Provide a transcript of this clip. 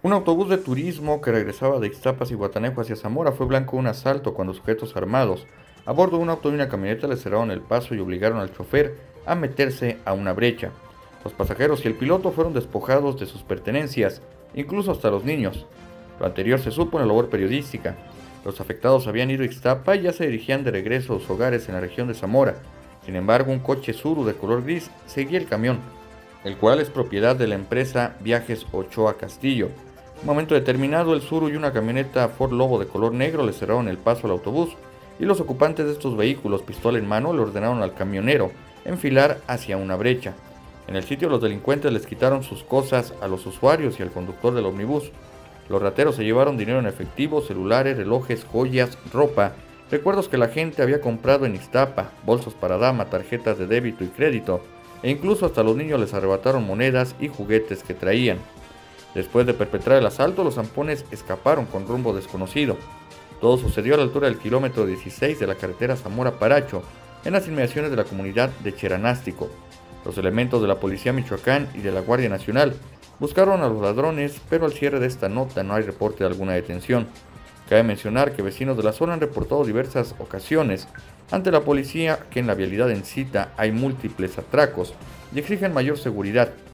Un autobús de turismo que regresaba de Ixtapas y Guatanejo hacia Zamora fue blanco de un asalto cuando sujetos armados a bordo de un auto y una camioneta le cerraron el paso y obligaron al chofer a meterse a una brecha. Los pasajeros y el piloto fueron despojados de sus pertenencias, incluso hasta los niños. Lo anterior se supo en la labor periodística. Los afectados habían ido a Ixtapa y ya se dirigían de regreso a sus hogares en la región de Zamora. Sin embargo, un coche Tsuru de color gris seguía el camión, el cual es propiedad de la empresa Viajes Ochoa Castillo. En un momento determinado, el Tsuru y una camioneta Ford Lobo de color negro le cerraron el paso al autobús y los ocupantes de estos vehículos, pistola en mano, le ordenaron al camionero enfilar hacia una brecha. En el sitio, los delincuentes les quitaron sus cosas a los usuarios y al conductor del ómnibus. Los rateros se llevaron dinero en efectivo, celulares, relojes, joyas, ropa, recuerdos que la gente había comprado en Ixtapa, bolsos para dama, tarjetas de débito y crédito, e incluso hasta los niños les arrebataron monedas y juguetes que traían. Después de perpetrar el asalto, los zampones escaparon con rumbo desconocido. Todo sucedió a la altura del kilómetro 16 de la carretera Zamora-Paracho, en las inmediaciones de la comunidad de Cheranástico. Los elementos de la Policía Michoacán y de la Guardia Nacional buscaron a los ladrones, pero al cierre de esta nota no hay reporte de alguna detención. Cabe mencionar que vecinos de la zona han reportado diversas ocasiones ante la policía que en la vialidad en Cita hay múltiples atracos y exigen mayor seguridad,